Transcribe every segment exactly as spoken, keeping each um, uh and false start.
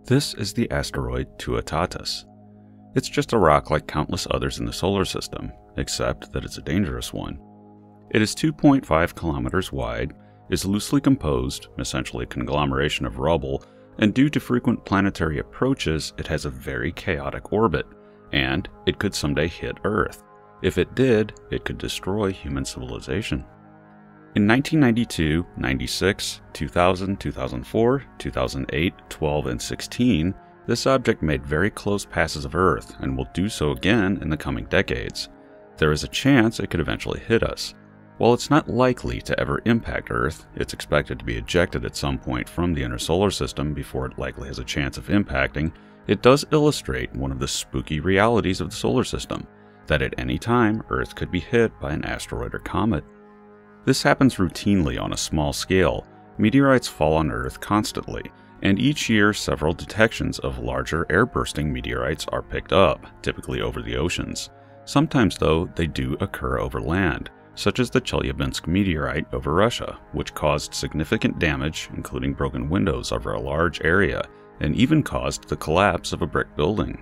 This is the asteroid Tuatatas. It's just a rock like countless others in the solar system, except that it's a dangerous one. It is two point five kilometers wide, is loosely composed, essentially a conglomeration of rubble, and due to frequent planetary approaches, it has a very chaotic orbit, and it could someday hit Earth. If it did, it could destroy human civilization. In nineteen ninety-two, ninety-six, two thousand, two thousand four, two thousand eight, twelve, and sixteen, this object made very close passes of Earth and will do so again in the coming decades. There is a chance it could eventually hit us. While it's not likely to ever impact Earth, it's expected to be ejected at some point from the inner solar system before it likely has a chance of impacting. It does illustrate one of the spooky realities of the solar system, that at any time Earth could be hit by an asteroid or comet. This happens routinely on a small scale. Meteorites fall on Earth constantly, and each year several detections of larger air-bursting meteorites are picked up, typically over the oceans. Sometimes, though, they do occur over land, such as the Chelyabinsk meteorite over Russia, which caused significant damage, including broken windows over a large area, and even caused the collapse of a brick building.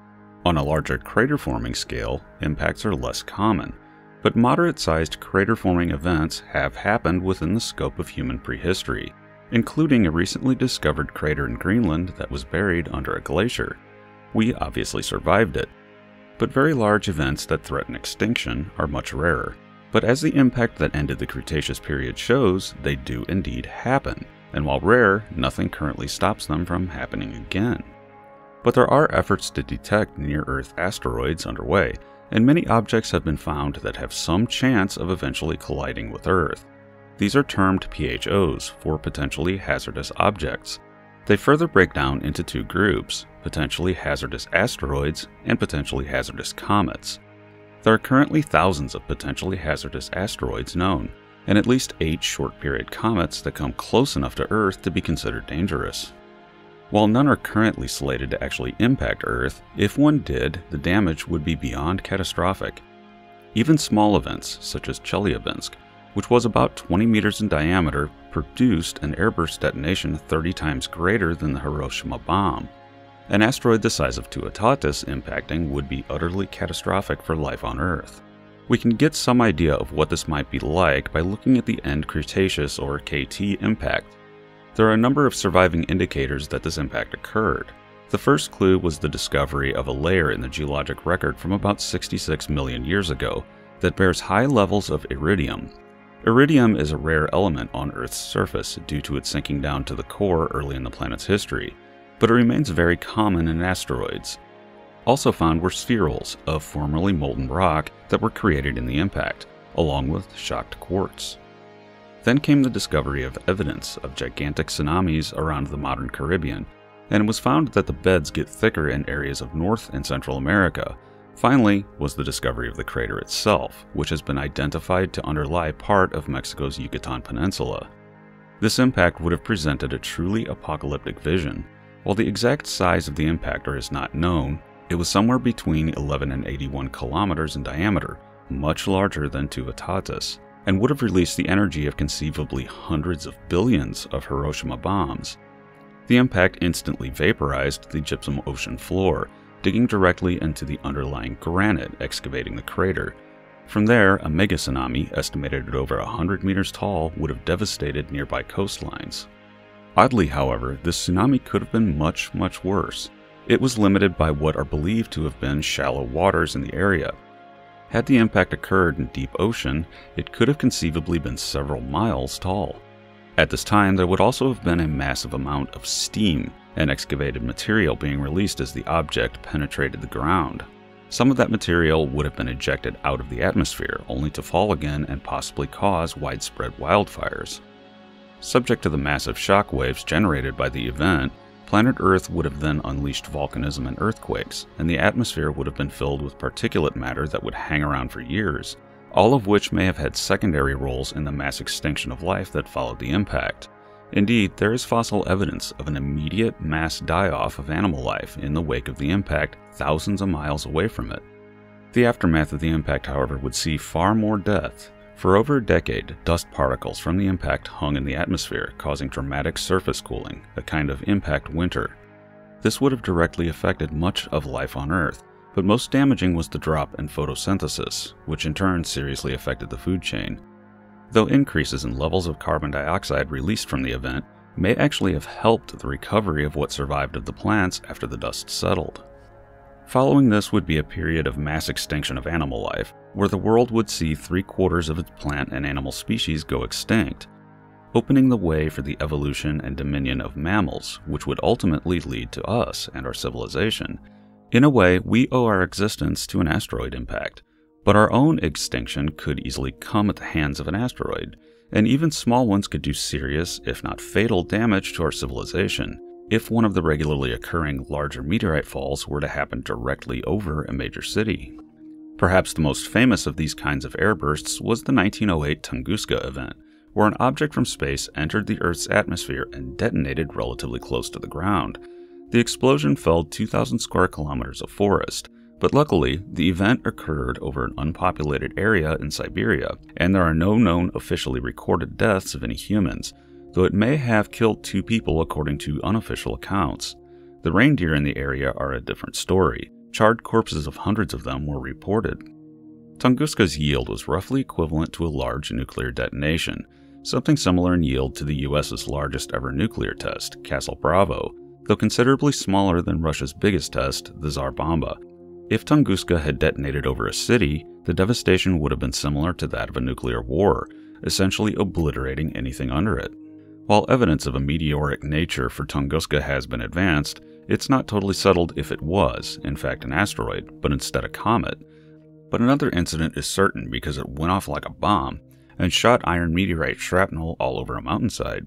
On a larger crater-forming scale, impacts are less common, but moderate-sized crater-forming events have happened within the scope of human prehistory, including a recently discovered crater in Greenland that was buried under a glacier. We obviously survived it. But very large events that threaten extinction are much rarer. But as the impact that ended the Cretaceous period shows, they do indeed happen, and while rare, nothing currently stops them from happening again. But there are efforts to detect near-Earth asteroids underway, and many objects have been found that have some chance of eventually colliding with Earth. These are termed P H Os, for potentially hazardous objects. They further break down into two groups, potentially hazardous asteroids and potentially hazardous comets. There are currently thousands of potentially hazardous asteroids known, and at least eight short-period comets that come close enough to Earth to be considered dangerous. While none are currently slated to actually impact Earth, if one did, the damage would be beyond catastrophic. Even small events, such as Chelyabinsk, which was about twenty meters in diameter, produced an airburst detonation thirty times greater than the Hiroshima bomb. An asteroid the size of Tuatatas impacting would be utterly catastrophic for life on Earth. We can get some idea of what this might be like by looking at the end Cretaceous or K T impact. There are a number of surviving indicators that this impact occurred. The first clue was the discovery of a layer in the geologic record from about sixty-six million years ago that bears high levels of iridium. Iridium is a rare element on Earth's surface due to its sinking down to the core early in the planet's history, but it remains very common in asteroids. Also found were spherules of formerly molten rock that were created in the impact, along with shocked quartz. Then came the discovery of evidence of gigantic tsunamis around the modern Caribbean, and it was found that the beds get thicker in areas of North and Central America. Finally was the discovery of the crater itself, which has been identified to underlie part of Mexico's Yucatan Peninsula. This impact would have presented a truly apocalyptic vision. While the exact size of the impactor is not known, it was somewhere between eleven and eighty-one kilometers in diameter, much larger than Tuatatas, and would have released the energy of conceivably hundreds of billions of Hiroshima bombs. The impact instantly vaporized the gypsum ocean floor, digging directly into the underlying granite excavating the crater. From there, a mega tsunami estimated at over one hundred meters tall would have devastated nearby coastlines. Oddly, however, this tsunami could have been much, much worse. It was limited by what are believed to have been shallow waters in the area. Had the impact occurred in deep ocean, it could have conceivably been several miles tall. At this time, there would also have been a massive amount of steam and excavated material being released as the object penetrated the ground. Some of that material would have been ejected out of the atmosphere, only to fall again and possibly cause widespread wildfires. Subject to the massive shock waves generated by the event, planet Earth would have then unleashed volcanism and earthquakes, and the atmosphere would have been filled with particulate matter that would hang around for years, all of which may have had secondary roles in the mass extinction of life that followed the impact. Indeed, there is fossil evidence of an immediate mass die-off of animal life in the wake of the impact thousands of miles away from it. The aftermath of the impact, however, would see far more death. For over a decade, dust particles from the impact hung in the atmosphere, causing dramatic surface cooling, a kind of impact winter. This would have directly affected much of life on Earth, but most damaging was the drop in photosynthesis, which in turn seriously affected the food chain. Though increases in levels of carbon dioxide released from the event may actually have helped the recovery of what survived of the plants after the dust settled. Following this would be a period of mass extinction of animal life, where the world would see three quarters of its plant and animal species go extinct, opening the way for the evolution and dominion of mammals, which would ultimately lead to us and our civilization. In a way, we owe our existence to an asteroid impact, but our own extinction could easily come at the hands of an asteroid, and even small ones could do serious, if not fatal, damage to our civilization if one of the regularly occurring larger meteorite falls were to happen directly over a major city. Perhaps the most famous of these kinds of airbursts was the nineteen oh eight Tunguska event, where an object from space entered the Earth's atmosphere and detonated relatively close to the ground. The explosion felled two thousand square kilometers of forest, but luckily, the event occurred over an unpopulated area in Siberia, and there are no known officially recorded deaths of any humans, though it may have killed two people according to unofficial accounts. The reindeer in the area are a different story. Charred corpses of hundreds of them were reported. Tunguska's yield was roughly equivalent to a large nuclear detonation, something similar in yield to the U S's largest ever nuclear test, Castle Bravo, though considerably smaller than Russia's biggest test, the Tsar Bomba. If Tunguska had detonated over a city, the devastation would have been similar to that of a nuclear war, essentially obliterating anything under it. While evidence of a meteoric nature for Tunguska has been advanced, it's not totally settled if it was, in fact, an asteroid, but instead a comet. But another incident is certain because it went off like a bomb and shot iron meteorite shrapnel all over a mountainside.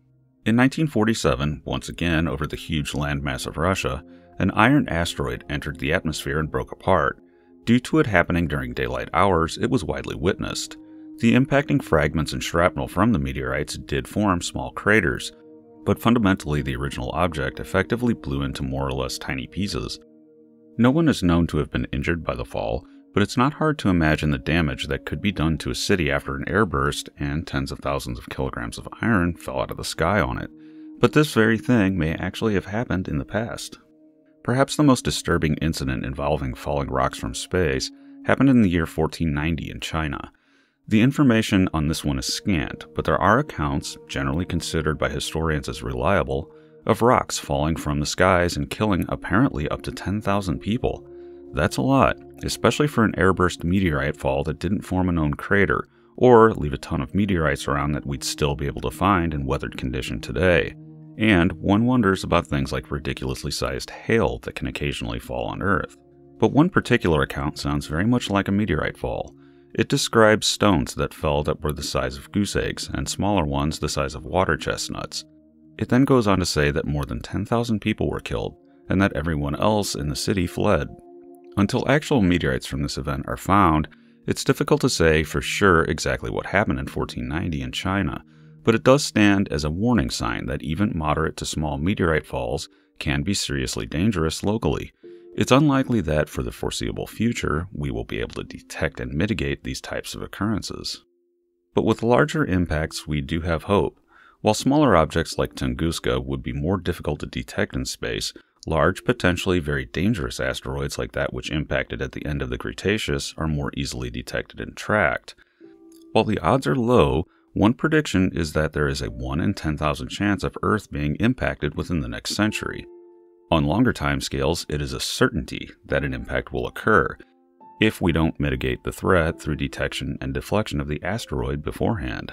In nineteen forty-seven, once again over the huge landmass of Russia, an iron asteroid entered the atmosphere and broke apart. Due to it happening during daylight hours, it was widely witnessed. The impacting fragments and shrapnel from the meteorites did form small craters, but fundamentally the original object effectively blew into more or less tiny pieces. No one is known to have been injured by the fall, but it's not hard to imagine the damage that could be done to a city after an airburst and tens of thousands of kilograms of iron fell out of the sky on it. But this very thing may actually have happened in the past. Perhaps the most disturbing incident involving falling rocks from space happened in the year fourteen ninety in China. The information on this one is scant, but there are accounts, generally considered by historians as reliable, of rocks falling from the skies and killing apparently up to ten thousand people. That's a lot, especially for an airburst meteorite fall that didn't form a known crater, or leave a ton of meteorites around that we'd still be able to find in weathered condition today. And one wonders about things like ridiculously sized hail that can occasionally fall on Earth. But one particular account sounds very much like a meteorite fall. It describes stones that fell that were the size of goose eggs, and smaller ones the size of water chestnuts. It then goes on to say that more than ten thousand people were killed, and that everyone else in the city fled. Until actual meteorites from this event are found, it's difficult to say for sure exactly what happened in fourteen ninety in China, but it does stand as a warning sign that even moderate to small meteorite falls can be seriously dangerous locally. It's unlikely that, for the foreseeable future, we will be able to detect and mitigate these types of occurrences. But with larger impacts, we do have hope. While smaller objects like Tunguska would be more difficult to detect in space, large, potentially very dangerous asteroids like that which impacted at the end of the Cretaceous are more easily detected and tracked. While the odds are low, one prediction is that there is a one in ten thousand chance of Earth being impacted within the next century. On longer timescales, it is a certainty that an impact will occur, if we don't mitigate the threat through detection and deflection of the asteroid beforehand.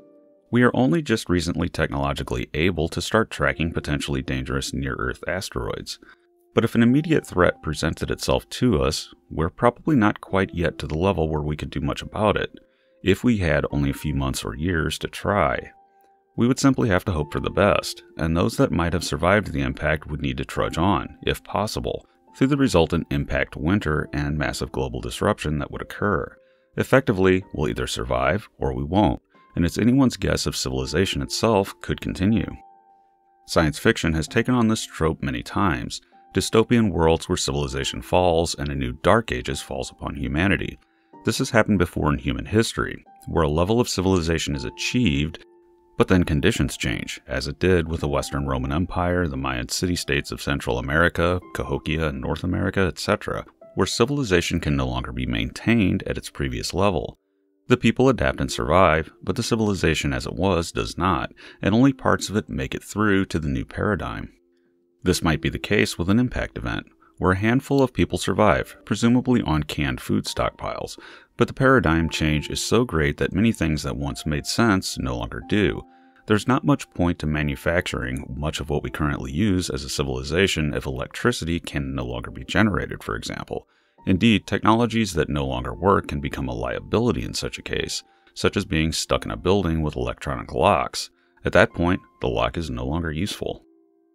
We are only just recently technologically able to start tracking potentially dangerous near-Earth asteroids, but if an immediate threat presented itself to us, we're probably not quite yet to the level where we could do much about it, if we had only a few months or years to try. We would simply have to hope for the best, and those that might have survived the impact would need to trudge on, if possible, through the resultant impact winter and massive global disruption that would occur. Effectively, we'll either survive or we won't, and it's anyone's guess if civilization itself could continue. Science fiction has taken on this trope many times, dystopian worlds where civilization falls and a new dark ages falls upon humanity. This has happened before in human history, where a level of civilization is achieved, But then conditions change, as it did with the Western Roman Empire, the Mayan city-states of Central America, Cahokia in North America, et cetera, where civilization can no longer be maintained at its previous level. The people adapt and survive, but the civilization as it was does not, and only parts of it make it through to the new paradigm. This might be the case with an impact event, where a handful of people survive, presumably on canned food stockpiles, but the paradigm change is so great that many things that once made sense no longer do. There's not much point to manufacturing much of what we currently use as a civilization if electricity can no longer be generated, for example. Indeed, technologies that no longer work can become a liability in such a case, such as being stuck in a building with electronic locks. At that point, the lock is no longer useful.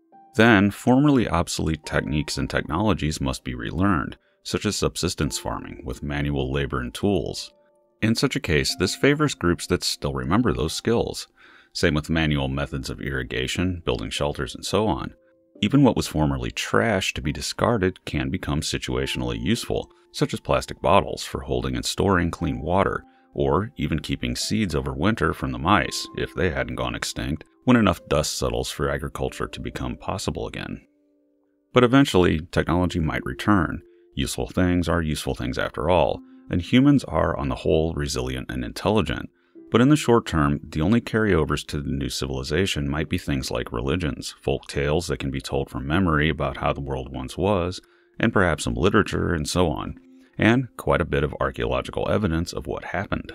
Then, formerly obsolete techniques and technologies must be relearned, such as subsistence farming with manual labor and tools. In such a case, this favors groups that still remember those skills. Same with manual methods of irrigation, building shelters, and so on. Even what was formerly trash to be discarded can become situationally useful, such as plastic bottles for holding and storing clean water, or even keeping seeds over winter from the mice, if they hadn't gone extinct, when enough dust settles for agriculture to become possible again. But eventually, technology might return. Useful things are useful things after all, and humans are on the whole resilient and intelligent. But in the short term, the only carryovers to the new civilization might be things like religions, folk tales that can be told from memory about how the world once was, and perhaps some literature and so on, and quite a bit of archaeological evidence of what happened.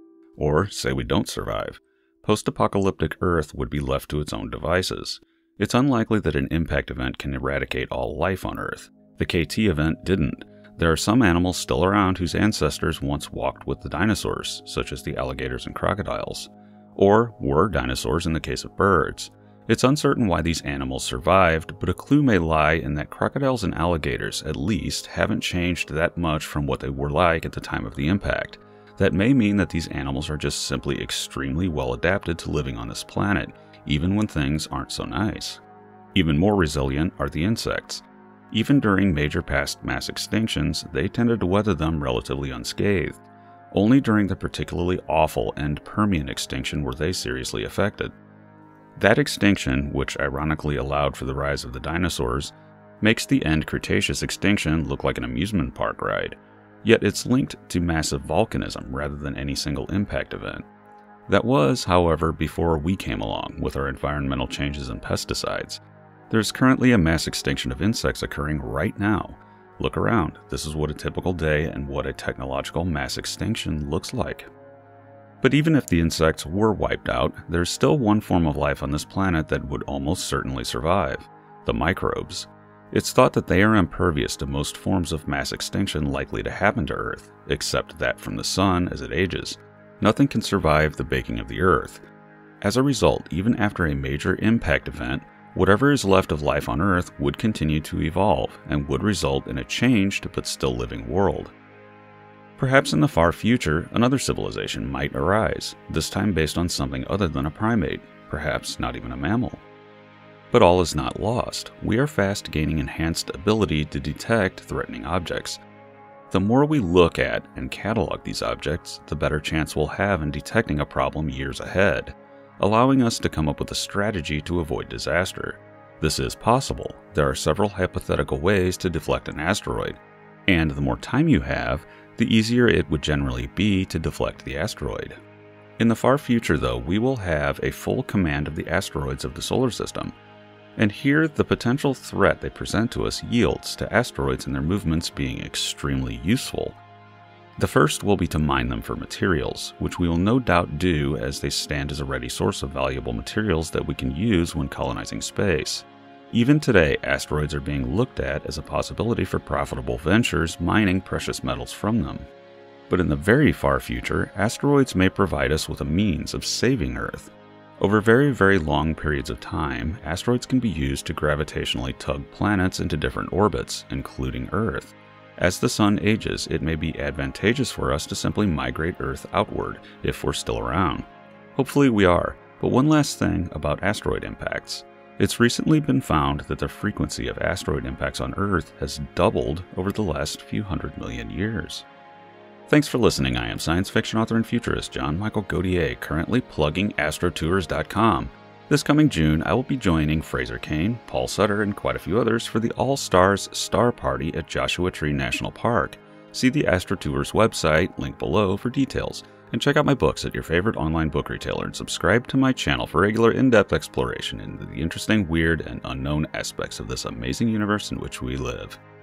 Or, say we don't survive. Post-apocalyptic Earth would be left to its own devices. It's unlikely that an impact event can eradicate all life on Earth. The K T event didn't. There are some animals still around whose ancestors once walked with the dinosaurs, such as the alligators and crocodiles, or were dinosaurs in the case of birds. It's uncertain why these animals survived, but a clue may lie in that crocodiles and alligators, at least, haven't changed that much from what they were like at the time of the impact. That may mean that these animals are just simply extremely well adapted to living on this planet, even when things aren't so nice. Even more resilient are the insects. Even during major past mass extinctions, they tended to weather them relatively unscathed. Only during the particularly awful end Permian extinction were they seriously affected. That extinction, which ironically allowed for the rise of the dinosaurs, makes the end Cretaceous extinction look like an amusement park ride, yet it's linked to massive volcanism rather than any single impact event. That was, however, before we came along with our environmental changes and pesticides. There's currently a mass extinction of insects occurring right now. Look around. This is what a typical day and what a technological mass extinction looks like. But even if the insects were wiped out, there's still one form of life on this planet that would almost certainly survive: the microbes. It's thought that they are impervious to most forms of mass extinction likely to happen to Earth, except that from the sun as it ages. Nothing can survive the baking of the Earth. As a result, even after a major impact event, whatever is left of life on Earth would continue to evolve and would result in a changed but still living world. Perhaps in the far future, another civilization might arise, this time based on something other than a primate, perhaps not even a mammal. But all is not lost. We are fast gaining enhanced ability to detect threatening objects. The more we look at and catalog these objects, the better chance we'll have in detecting a problem years ahead, allowing us to come up with a strategy to avoid disaster. This is possible. There are several hypothetical ways to deflect an asteroid, and the more time you have, the easier it would generally be to deflect the asteroid. In the far future, though, we will have a full command of the asteroids of the solar system, and here the potential threat they present to us yields to asteroids and their movements being extremely useful. The first will be to mine them for materials, which we will no doubt do as they stand as a ready source of valuable materials that we can use when colonizing space. Even today, asteroids are being looked at as a possibility for profitable ventures mining precious metals from them. But in the very far future, asteroids may provide us with a means of saving Earth. Over very, very long periods of time, asteroids can be used to gravitationally tug planets into different orbits, including Earth. As the Sun ages, it may be advantageous for us to simply migrate Earth outward, if we're still around. Hopefully we are, but one last thing about asteroid impacts. It's recently been found that the frequency of asteroid impacts on Earth has doubled over the last few hundred million years. Thanks for listening. I am science fiction author and futurist John Michael Godier, currently plugging astrotours dot com. This coming June, I will be joining Fraser Cain, Paul Sutter, and quite a few others for the All-Stars Star Party at Joshua Tree National Park. See the Astrotours website, link below, for details, and check out my books at your favorite online book retailer and subscribe to my channel for regular in-depth exploration into the interesting, weird, and unknown aspects of this amazing universe in which we live.